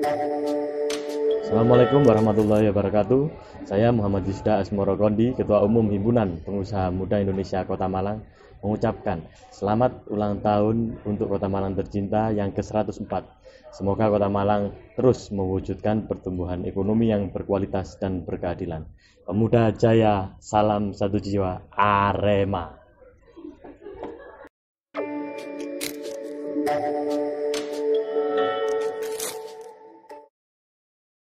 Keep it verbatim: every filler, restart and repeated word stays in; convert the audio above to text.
Assalamualaikum warahmatullahi wabarakatuh. Saya Muhammad Yusda Asmorokondi, Ketua Umum Himpunan Pengusaha Muda Indonesia Kota Malang, mengucapkan selamat ulang tahun untuk Kota Malang tercinta yang ke seratus empat. Semoga Kota Malang terus mewujudkan pertumbuhan ekonomi yang berkualitas dan berkeadilan. Pemuda Jaya, salam satu jiwa, Arema.